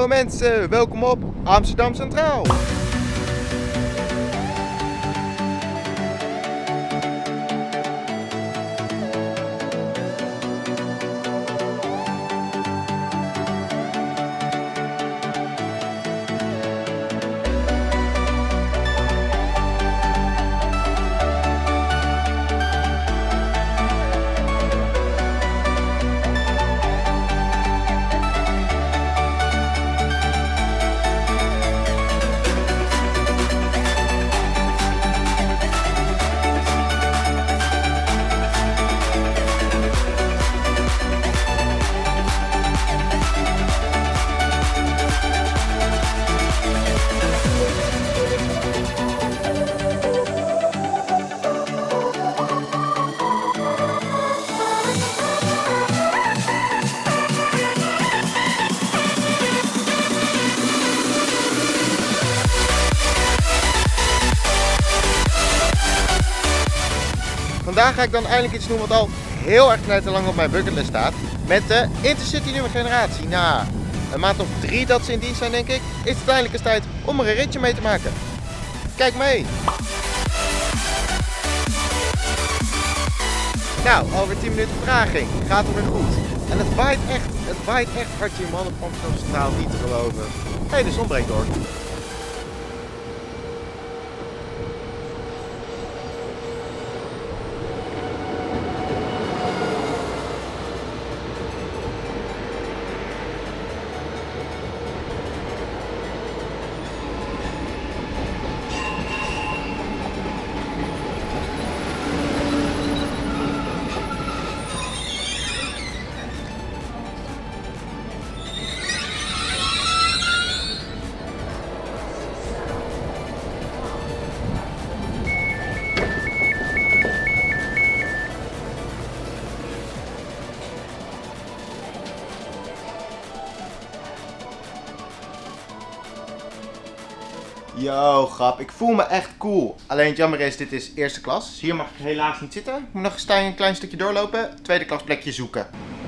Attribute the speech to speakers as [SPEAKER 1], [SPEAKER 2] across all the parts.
[SPEAKER 1] Hallo mensen, welkom op Amsterdam Centraal. Vandaag ga ik dan eindelijk iets doen wat al heel erg lang op mijn bucketlist staat. Met de Intercity nieuwe generatie. Na een maand of 3 dat ze in dienst zijn, denk ik, is het eindelijk eens tijd om er een ritje mee te maken. Kijk mee! Nou, alweer 10 minuten vertraging. Gaat er weer goed. En het waait echt hard hier, man, op Amsterdam Centraal, niet te geloven. Hé, de zon breekt door. Yo, grap. Ik voel me echt cool. Alleen het jammer is, dit is eerste klas. Dus hier mag ik helaas niet zitten. Ik moet nog een klein stukje doorlopen. Tweede klas plekje zoeken.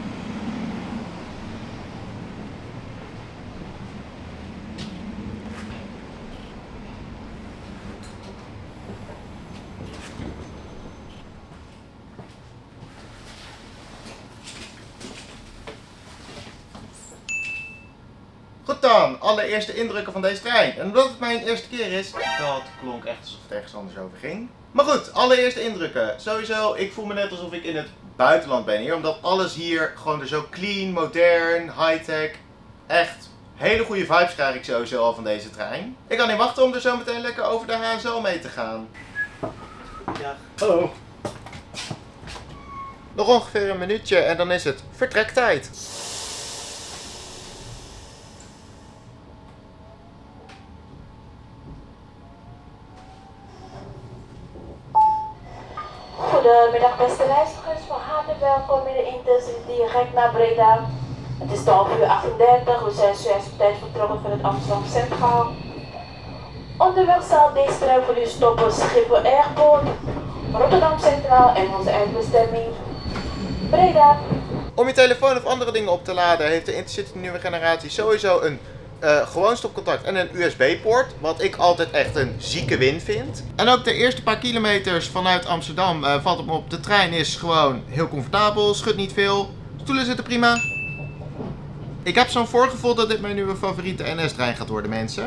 [SPEAKER 1] Goed dan, allereerste indrukken van deze trein. En omdat het mijn eerste keer is, dat klonk echt alsof het ergens anders over ging. Maar goed, allereerste indrukken. Sowieso, ik voel me net alsof ik in het buitenland ben hier. Omdat alles hier gewoon er zo clean, modern, high-tech. Echt hele goede vibes krijg ik sowieso al van deze trein. Ik kan niet wachten om er zo meteen lekker over de HSL mee te gaan. Ja, hallo. Nog ongeveer een minuutje en dan is het vertrektijd.
[SPEAKER 2] Goedemiddag beste reizigers, van harte welkom in de Intercity direct naar Breda. Het is 12:38, we zijn zojuist op tijd vertrokken van het Amsterdam Centraal. Onderweg zal deze trein voor u stoppen Schiphol Airport, Rotterdam Centraal en onze eindbestemming Breda.
[SPEAKER 1] Om je telefoon of andere dingen op te laden heeft de Intercity nieuwe generatie sowieso een gewoon stopcontact en een USB-poort. Wat ik altijd echt een zieke win vind. En ook de eerste paar kilometers vanuit Amsterdam valt het me op. De trein is gewoon heel comfortabel, schudt niet veel. Stoelen zitten prima. Ik heb zo'n voorgevoel dat dit mijn nieuwe favoriete NS-trein gaat worden, mensen.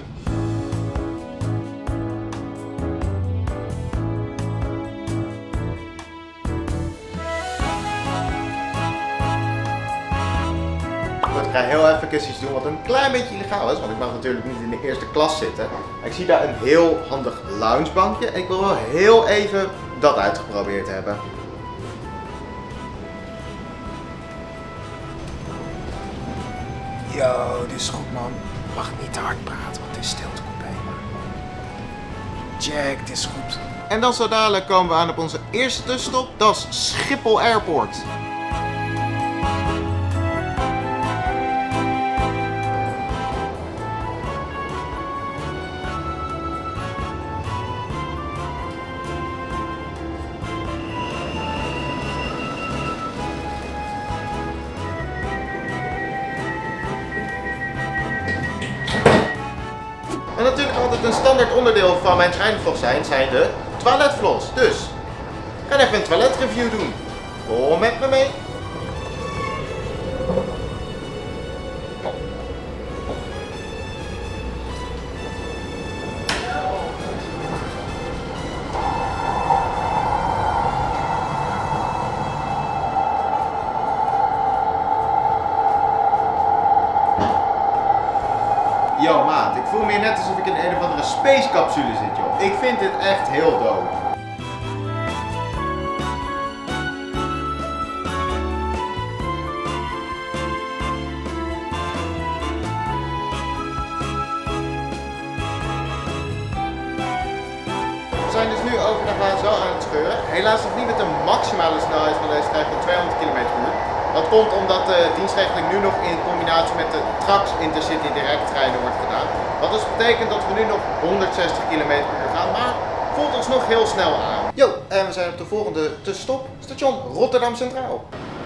[SPEAKER 1] Ik ga heel even iets doen wat een klein beetje illegaal is, want ik mag natuurlijk niet in de eerste klas zitten. Ik zie daar een heel handig loungebankje en ik wil wel heel even dat uitgeprobeerd hebben. Yo, dit is goed man. Ik mag niet te hard praten, want het is stiltecoupé. Jack, dit is goed. En dan zo dadelijk komen we aan op onze eerste tussenstop, dat is Schiphol Airport. altijd een standaard onderdeel van mijn treinvlog zijn de toiletvlogs. Dus, we gaan even een toiletreview doen. Kom met me mee. Yo maat, ik voel me hier net alsof ik in een of andere spacecapsule zit joh. Ik vind dit echt heel dope. We zijn dus nu over naar HSL aan het scheuren. Helaas nog niet met de maximale snelheid van deze trein van 200 km/h. Dat komt omdat de dienstregeling nu nog in combinatie met de Trax Intercity direct treinen wordt gedaan. Wat dus betekent dat we nu nog 160 km/h gaan, maar voelt ons nog heel snel aan. Yo, en we zijn op de volgende tussenstop, station Rotterdam Centraal.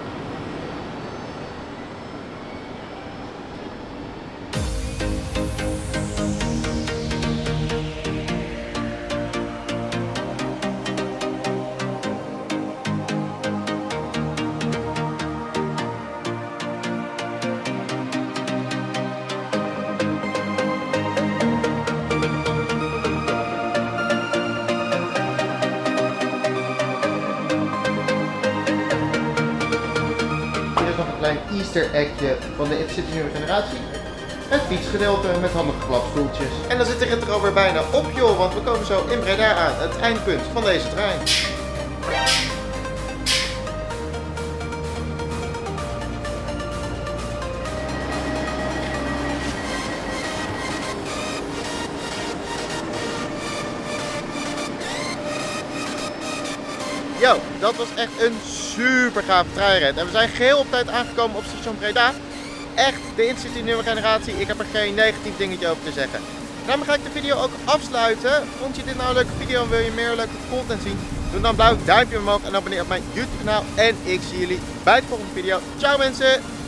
[SPEAKER 1] Klein Easter eggje van de Intercity nieuwe generatie. Het fietsgedeelte met handige klapstoeltjes. En dan zit de rit er alweer bijna op joh, want we komen zo in Breda aan, het eindpunt van deze trein. Yo, dat was echt een super gave treinrit. En we zijn geheel op tijd aangekomen op station Breda. Echt, de Intercity nieuwe generatie. Ik heb er geen negatief dingetje over te zeggen. Daarmee ga ik de video ook afsluiten. Vond je dit nou een leuke video en wil je meer leuke content zien? Doe dan een blauw duimpje omhoog en abonneer op mijn YouTube kanaal. En ik zie jullie bij de volgende video. Ciao mensen!